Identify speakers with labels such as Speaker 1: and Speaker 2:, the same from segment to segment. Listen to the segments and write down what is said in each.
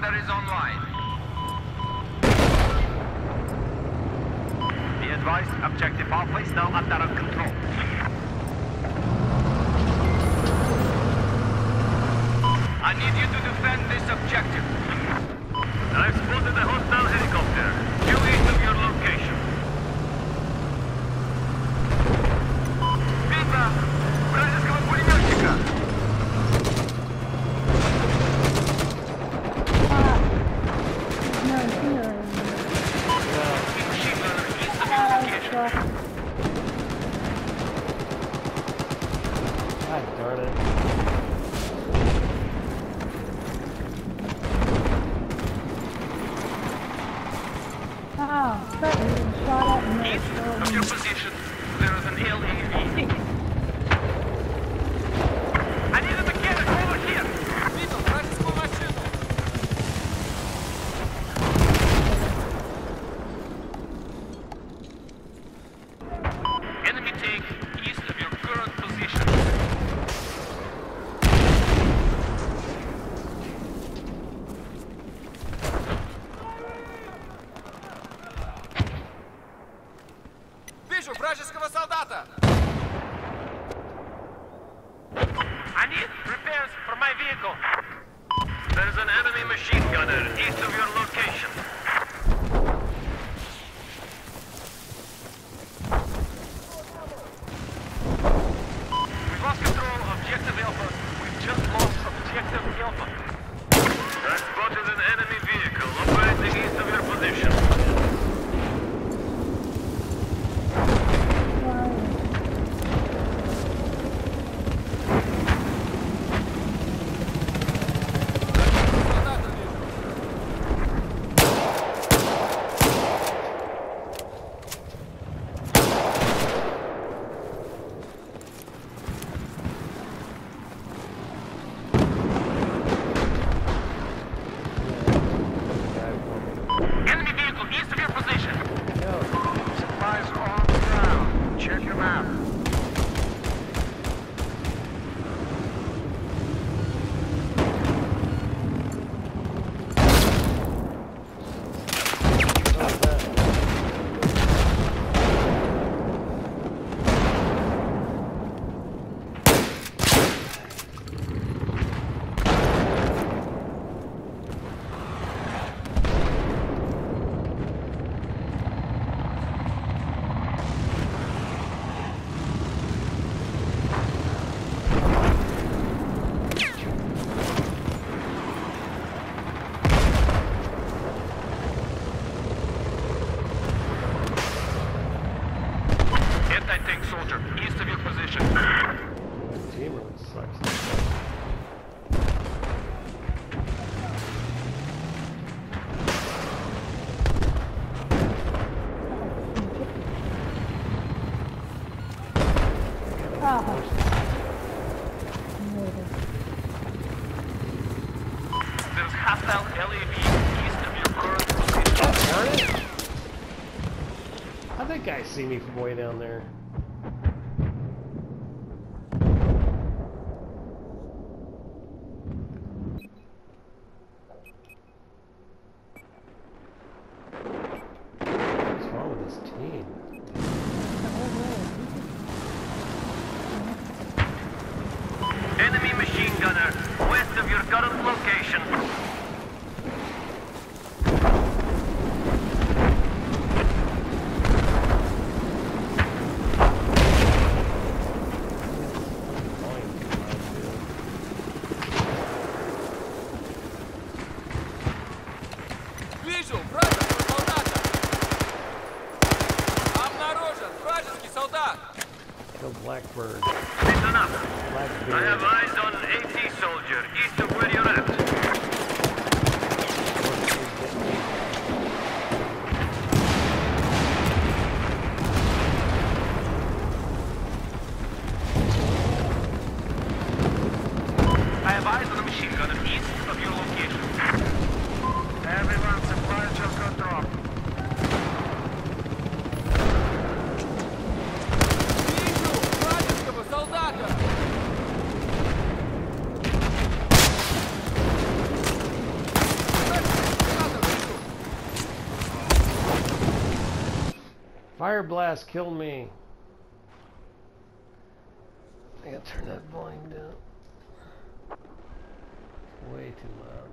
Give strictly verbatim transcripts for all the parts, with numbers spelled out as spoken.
Speaker 1: commander is online. Be advised, objective Alpha is now under our control. I need you to defend this objective. I've spotted a hostile helicopter, due east of your location. Видно! Вражеского пулеметчика!
Speaker 2: God darn it.
Speaker 3: Oh, Sutton shot at me.
Speaker 1: East of your position, there is an L A V. I need a mechanic over here! Видел вражескую машину! Enemy tank east of your current position. Вижу вражеского солдата! I need repairs for my vehicle. There's an enemy machine gunner east of your location. We've lost control of objective Alpha. We've just lost objective Alpha. I spotted an enemy vehicle operating east of your position. Enemy vehicle east of your position. Supplies on the ground. Check your map. Anti-tank soldier, east of your position.
Speaker 2: Team really sucks.
Speaker 3: Oh.
Speaker 1: There's hostile L A V east of your current position.
Speaker 2: Darn it! How'd that guy see me from way down there? What's wrong with this team?
Speaker 1: Enemy machine gunner west of your current location. Вижу вражеского солдата! Обнаружен вражеский солдат!
Speaker 2: Kill Blackbird.
Speaker 1: Listen up.
Speaker 2: Blackbeard.
Speaker 1: I have eyes on an AT soldier east of where you're at. I have eyes on a machine gunner east of your location. Everyone, supplies just got dropped. Вижу вражеского солдата!
Speaker 2: Fire blast killed me. I gotta turn that volume down. Way too loud.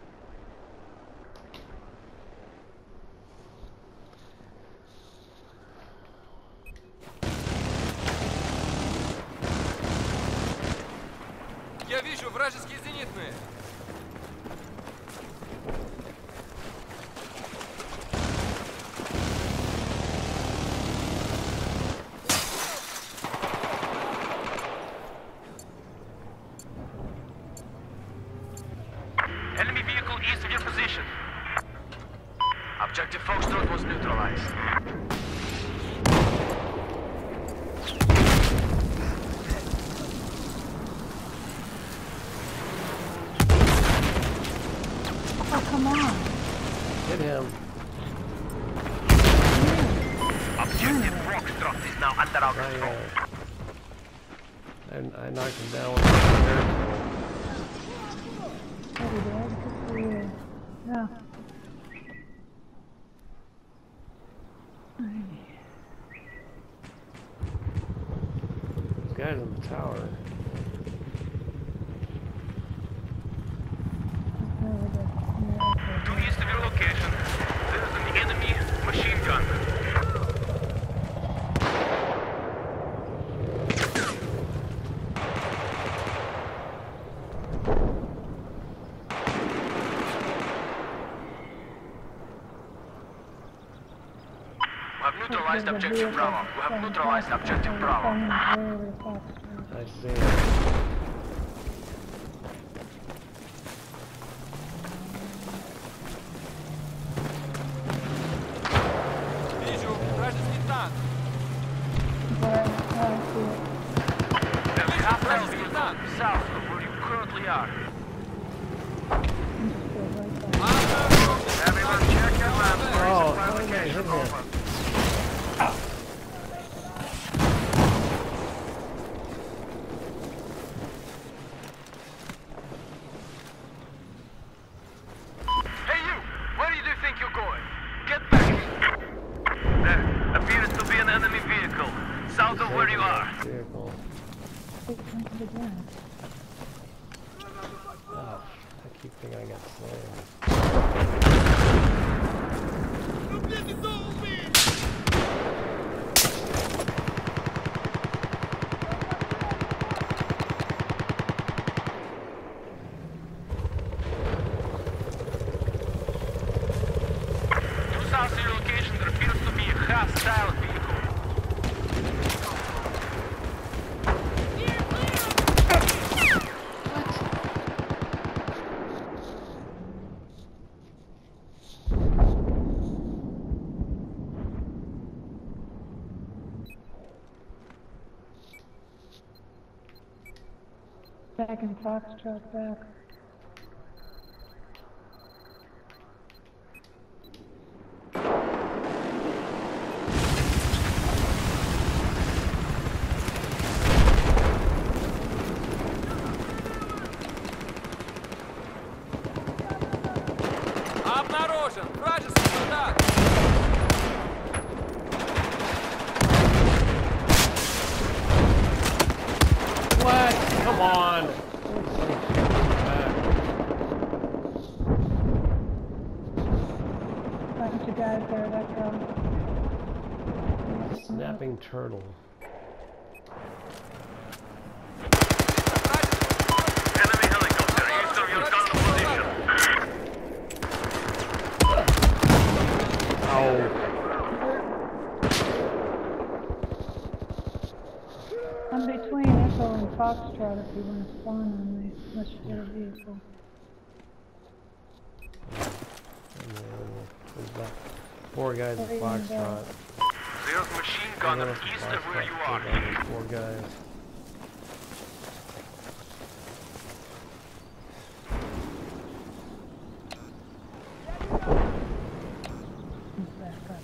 Speaker 4: Я вижу вражеские зенитные.
Speaker 1: Enemy vehicle east of your position. Objective Foxtrot was neutralized.
Speaker 3: Oh, come on.
Speaker 2: Hit him.
Speaker 1: Objective Foxtrot is now under our
Speaker 2: I,
Speaker 1: control.
Speaker 2: uh, I, I knocked him down with my air pistol.
Speaker 3: Oh, we did. Good for you. Yeah.
Speaker 2: This guy's in the tower.
Speaker 1: To east of your location, there is an enemy machine gun. We have neutralized objective Bravo. We have neutralized objective Bravo.
Speaker 2: I see it.
Speaker 4: Вижу вражеский танк.
Speaker 1: There is half mile vehicle south of where you currently are. Everyone check your map. Where is
Speaker 2: Oh,
Speaker 1: supply
Speaker 2: how did I
Speaker 1: location?
Speaker 2: hit him?
Speaker 1: Over. Hey you! Where do you think you're going? Get back! There appears to be an enemy vehicle south of where you are.
Speaker 2: Vehicle. Oh, I keep thinking I got slammed.
Speaker 1: To south of your location, there appears to be a hostile vehicle.
Speaker 3: Back in Foxtrot back.
Speaker 4: Обнаружен вражеский солдат.
Speaker 2: What? Come on!
Speaker 3: Bunch of guys there, that go.
Speaker 2: Snapping turtle.
Speaker 1: Enemy helicopter east of your gun position.
Speaker 2: Oh.
Speaker 3: I'm between Echo and Foxtrot if you want to spawn on me. Unless you get a vehicle.
Speaker 2: There's about four guys in Foxtrot.
Speaker 1: There's machine gun
Speaker 2: Everyone else in
Speaker 1: east of where you
Speaker 2: Foxtrot,
Speaker 1: are.
Speaker 2: Four guys.
Speaker 3: Back up.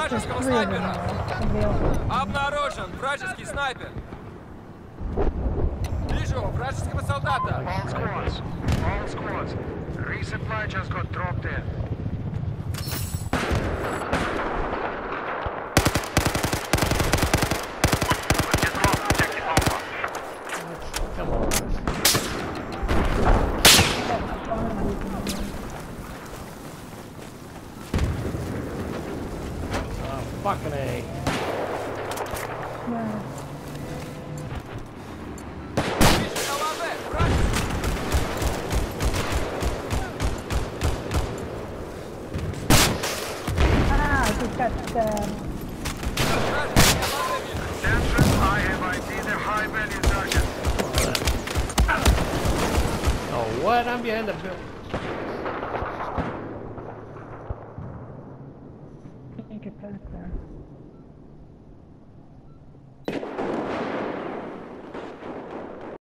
Speaker 3: there's
Speaker 4: вражеского
Speaker 3: three of them
Speaker 4: снайпера.
Speaker 3: there. Somebody else.
Speaker 4: Обнаружен вражеский снайпер. Вижу вражеского солдата.
Speaker 1: All squads. All squads. Resupply just got dropped in. We just lost objective Alpha.
Speaker 2: Come on.
Speaker 3: That's fine, we can-
Speaker 2: Oh, fucking A.
Speaker 3: Yeah.
Speaker 4: Вижу ЛАВ. Вражеский.
Speaker 3: Ah, I just got stabbed.
Speaker 4: Вражеский ЛАВ вижу.
Speaker 1: Attention, I have I D the high value target.
Speaker 2: Oh, what? I'm behind the building.